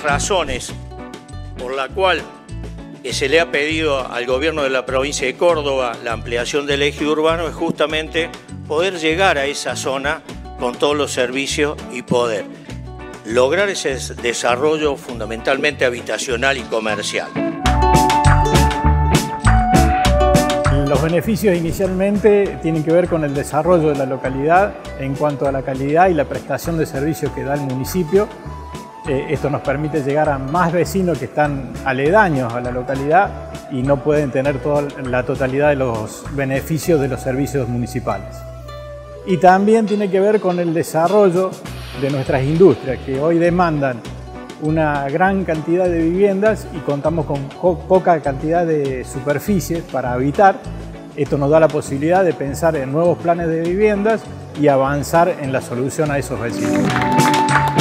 razones por la cual se le ha pedido al gobierno de la provincia de Córdoba la ampliación del eje urbano es justamente poder llegar a esa zona con todos los servicios y poder lograr ese desarrollo fundamentalmente habitacional y comercial. Los beneficios inicialmente tienen que ver con el desarrollo de la localidad en cuanto a la calidad y la prestación de servicios que da el municipio. Esto nos permite llegar a más vecinos que están aledaños a la localidad y no pueden tener la totalidad de los beneficios de los servicios municipales. Y también tiene que ver con el desarrollo de nuestras industrias, que hoy demandan una gran cantidad de viviendas y contamos con poca cantidad de superficies para habitar. Esto nos da la posibilidad de pensar en nuevos planes de viviendas y avanzar en la solución a esos vecinos.